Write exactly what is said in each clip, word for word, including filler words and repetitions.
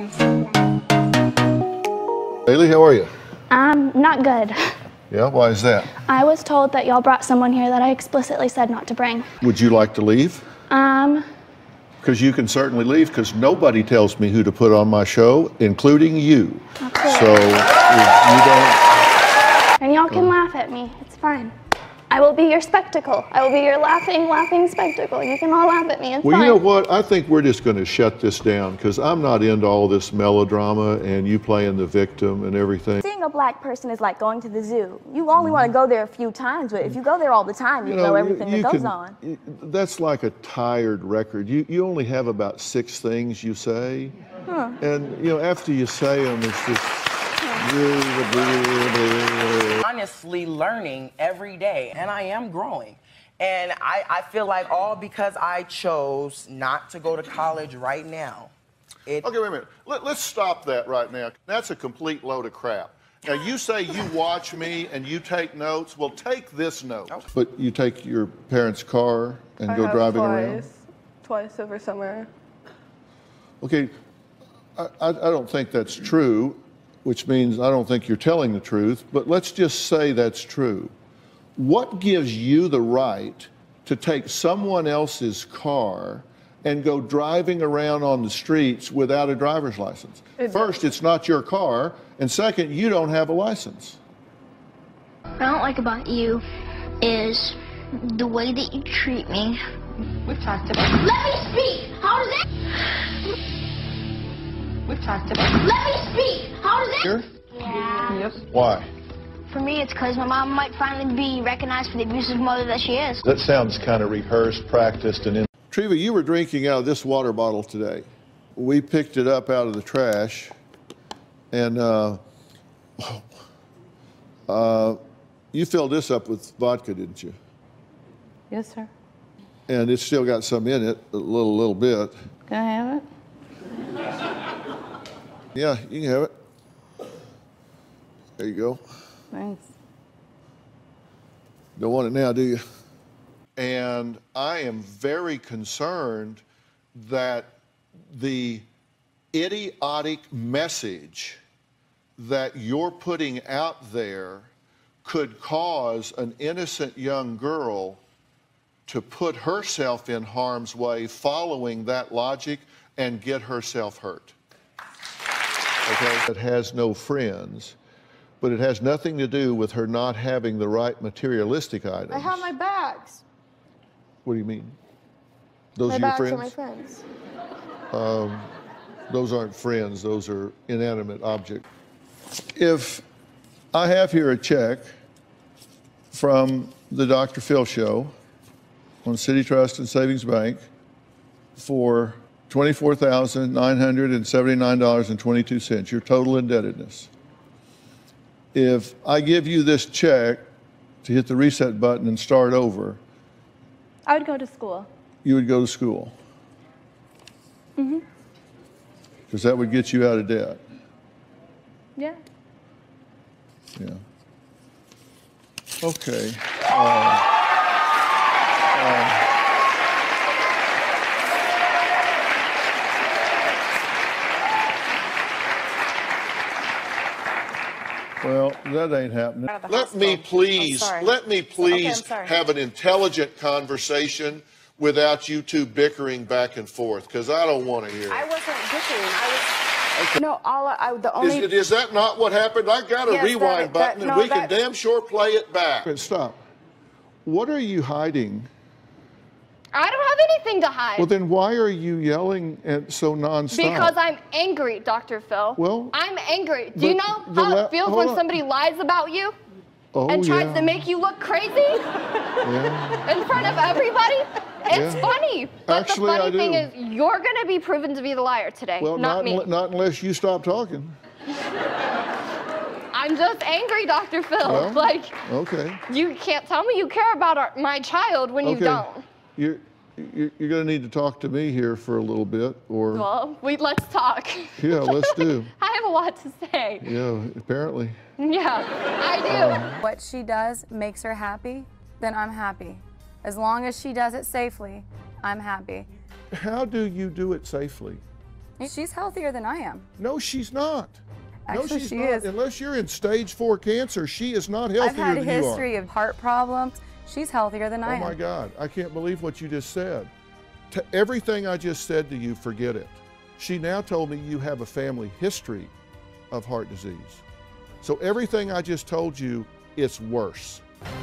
Bailey, how are you? Um, not good. Yeah, why is that? I was told that y'all brought someone here that I explicitly said not to bring. Would you like to leave? Um... Because you can certainly leave, because nobody tells me who to put on my show, including you. Okay. So, if you don't... And y'all can laugh at me. It's fine. I will be your spectacle. I will be your laughing, laughing spectacle. You can all laugh at me. It's well, fine. you know what? I think we're just going to shut this down, because I'm not into all this melodrama and you playing the victim and everything. Seeing a black person is like going to the zoo. You only want to go there a few times, but if you go there all the time, you, You know, know everything you, you that goes can, on. That's like a tired record. You, you only have about six things you say. Huh. And, you know, after you say them, it's just... Honestly learning every day, and I am growing. And I, I feel like all because I chose not to go to college right now. It... Okay, wait a minute. Let, let's stop that right now. That's a complete load of crap. Now, you say you watch me and you take notes. Well, take this note. Okay. But you take your parents' car and I go have driving twice, around? Twice over summer. Okay, I, I, I don't think that's true, which means I don't think you're telling the truth, but let's just say that's true. What gives you the right to take someone else's car and go driving around on the streets without a driver's license? It First, it's not your car, and second, you don't have a license. What I don't like about you is the way that you treat me. We've talked about... Let me speak! How does that... We've talked about... Let me speak! How does that... Here? Yeah. Yes. Why? For me, it's because my mom might finally be recognized for the abusive mother that she is. That sounds kind of rehearsed, practiced, and in... Treva, you were drinking out of this water bottle today. We picked it up out of the trash, and uh, uh, you filled this up with vodka, didn't you? Yes, sir. And it's still got some in it, a little, little bit. Can I have it? Yeah, you can have it. There you go. Thanks. Don't want it now, do you? And I am very concerned that the idiotic message that you're putting out there could cause an innocent young girl to put herself in harm's way following that logic and get herself hurt. Okay? It has no friends, but it has nothing to do with her not having the right materialistic items. I have my bags. What do you mean? Those my are your bags friends? are my friends. Um, those aren't friends, those are inanimate objects. If I have here a check from the Doctor Phil Show on City Trust and Savings Bank for twenty-four thousand nine hundred seventy-nine dollars and twenty-two cents, your total indebtedness. If I give you this check to hit the reset button and start over, I would go to school. you would go to school. Mm-hmm. Because that would get you out of debt. Yeah. Yeah. Okay. Uh, uh, Well, that ain't happening. Let me please, let me please Okay, have an intelligent conversation without you two bickering back and forth, because I don't want to hear it. I wasn't bickering. I was... No, all I, I the only... Is, is that not what happened? I got a Yes, rewind that- button, that- and no, we that- can damn sure play it back. Stop. What are you hiding? I don't have anything to hide. Well, then why are you yelling at so nonstop? Because I'm angry, Doctor Phil. Well, I'm angry. Do you know the how la- it feels hold when on. somebody lies about you oh, and tries yeah. to make you look crazy Yeah. in front of everybody? It's Yeah. funny. But Actually, the funny I do. thing is, you're going to be proven to be the liar today, Well, not, not, me. unle- not unless you stop talking. I'm just angry, Doctor Phil. Well, like, okay. you can't tell me you care about our, my child when you Okay. don't. You're, you're, you're going to need to talk to me here for a little bit, or... Well, we, let's talk. Yeah, let's do. I have a lot to say. Yeah, apparently. Yeah, I do. Uh, What she does makes her happy, then I'm happy. As long as she does it safely, I'm happy. How do you do it safely? She's healthier than I am. No, she's not. No, Actually, she's she not. is. Unless you're in stage four cancer, she is not healthier I've had a than you are. history of heart problems. She's healthier than I Oh am. my God, I can't believe what you just said. T- everything I just said to you, forget it. She now told me you have a family history of heart disease. So everything I just told you, it's worse.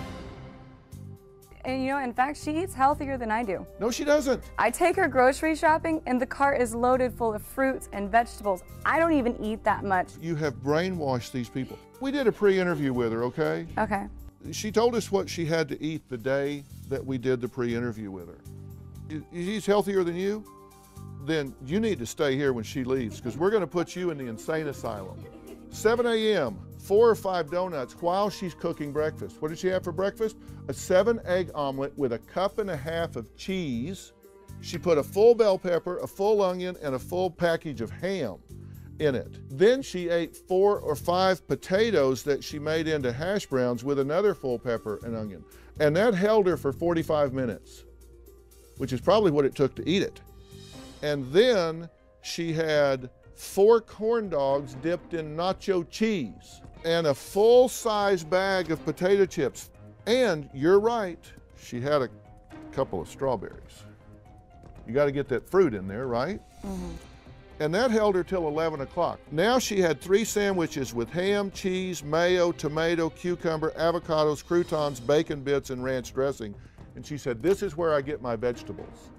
And you know, in fact, she eats healthier than I do. No, she doesn't. I take her grocery shopping and the cart is loaded full of fruits and vegetables. I don't even eat that much. You have brainwashed these people. We did a pre-interview with her, okay? Okay. She told us what she had to eat the day that we did the pre-interview with her. You- She's healthier than you? Then you need to stay here when she leaves, because we're going to put you in the insane asylum. seven a m, four or five donuts while she's cooking breakfast. What did she have for breakfast? A seven egg omelet with a cup and a half of cheese. She put a full bell pepper, a full onion, and a full package of ham in it. Then she ate four or five potatoes that she made into hash browns with another full pepper and onion. And that held her for forty-five minutes, which is probably what it took to eat it. And then she had four corn dogs dipped in nacho cheese and a full-size bag of potato chips. And you're right, she had a couple of strawberries. You got to get that fruit in there, right? Mm-hmm. And that held her till eleven o'clock. Now she had three sandwiches with ham, cheese, mayo, tomato, cucumber, avocados, croutons, bacon bits, and ranch dressing. And she said, this is where I get my vegetables.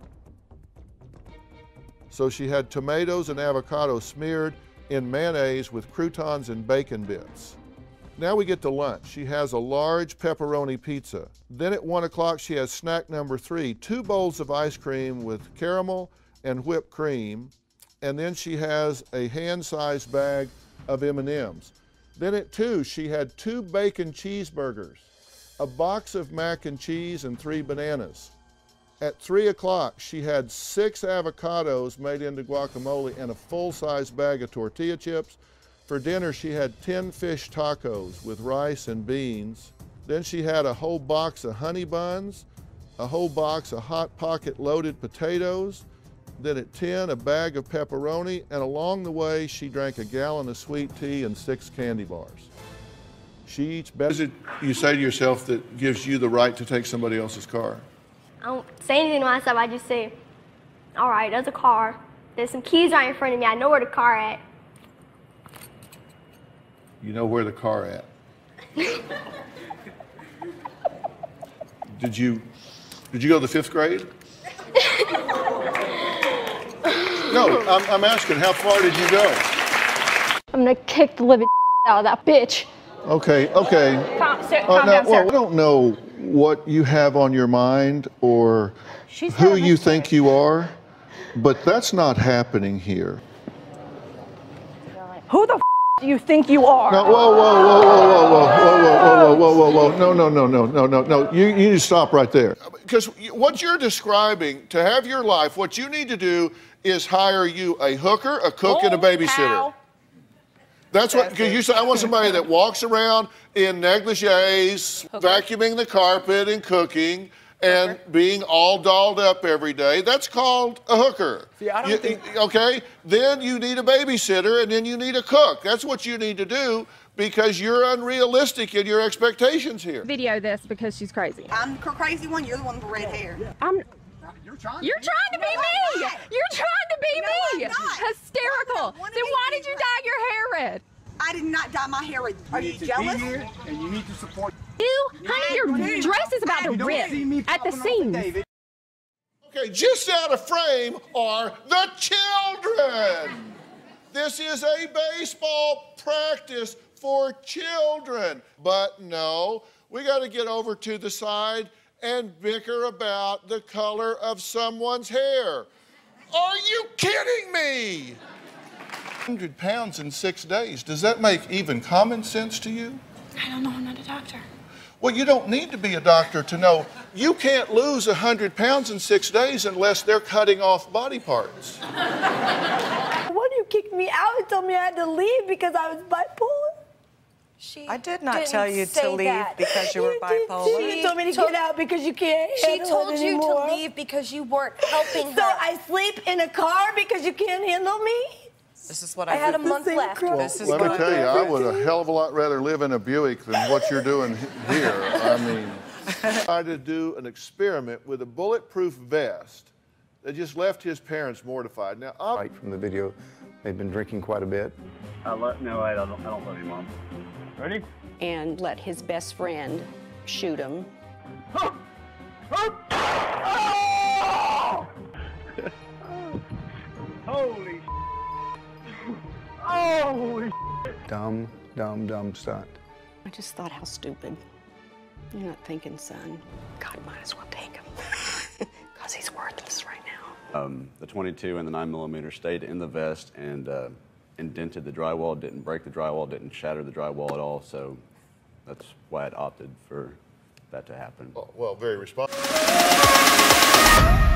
So she had tomatoes and avocado smeared in mayonnaise with croutons and bacon bits. Now we get to lunch. She has a large pepperoni pizza. Then at one o'clock she has snack number three, two bowls of ice cream with caramel and whipped cream. And then she has a hand-sized bag of M and M's. Then at two, she had two bacon cheeseburgers, a box of mac and cheese, and three bananas. At three o'clock, she had six avocados made into guacamole and a full-size bag of tortilla chips. For dinner, she had ten fish tacos with rice and beans. Then she had a whole box of honey buns, a whole box of Hot Pocket loaded potatoes. Then at ten, a bag of pepperoni, and along the way, she drank a gallon of sweet tea and six candy bars. She eats better. What is it you say to yourself that gives you the right to take somebody else's car? I don't say anything to myself. I just say, all right, there's a car. There's some keys right in front of me. I know where the car at. You know where the car at. Did you, did you go to the fifth grade? No, I'm, I'm asking, how far did you go? I'm gonna kick the living out of that bitch. Okay, okay. Calm, sir, Uh, calm now, down, well, sir. I don't know what you have on your mind or who you think you are, but that's not happening here. Who the f do you think you are? No, whoa, whoa, whoa, whoa, whoa, whoa, whoa, whoa, whoa, whoa, whoa, whoa, no, no, no, no, no, no, no, you, you need to stop right there. Because what you're describing, to have your life, what you need to do is hire you a hooker, a cook, and a babysitter. That's what, because you said, I want somebody that walks around in negligees, vacuuming the carpet and cooking, and being all dolled up every day. That's called a hooker. See, I don't You- think- Okay, then you need a babysitter, and then you need a cook. That's what you need to do because you're unrealistic in your expectations here. Video this because she's crazy. I'm the crazy one. You're the one with red hair. I'm. You're trying. You're trying to be me. You're trying to be No, me. I'm not. Hysterical. I wanna Then be why me did you red. dye your hair red? I did not dye my hair red. Are you, jealous? And you need to support. You, honey, your dress is about to rip at the seams. Okay, just out of frame are the children. This is a baseball practice for children. But no, we got to get over to the side and bicker about the color of someone's hair. Are you kidding me? one hundred pounds in six days. Does that make even common sense to you? I don't know. I'm not a doctor. Well, you don't need to be a doctor to know you can't lose one hundred pounds in six days unless they're cutting off body parts. Why do you kick me out and told me I had to leave because I was bipolar? She I did not didn't tell you to say leave that. because you were bipolar. She You told me to get out because you can't She handle told it you anymore. to leave because you weren't helping her. So I sleep in a car because you can't handle me? This is what I I, had a did. month left. Well, This is let me what- tell you, I would a hell of a lot rather live in a Buick than what you're doing he- here. I mean, I had to do an experiment with a bulletproof vest that just left his parents mortified. Now, I'll Right from the video, they've been drinking quite a bit. I let, no, I don't, I don't love you, Mom. Ready? And let his best friend shoot him. Holy Holy Dumb, dumb, dumb stunt. I just thought, how stupid. You're not thinking, son. God, might as well take him. Because he's worthless right now. Um, the twenty-two and the nine millimeter stayed in the vest and uh, indented the drywall, didn't break the drywall, didn't shatter the drywall at all, so that's why it opted for that to happen. well, very responsible.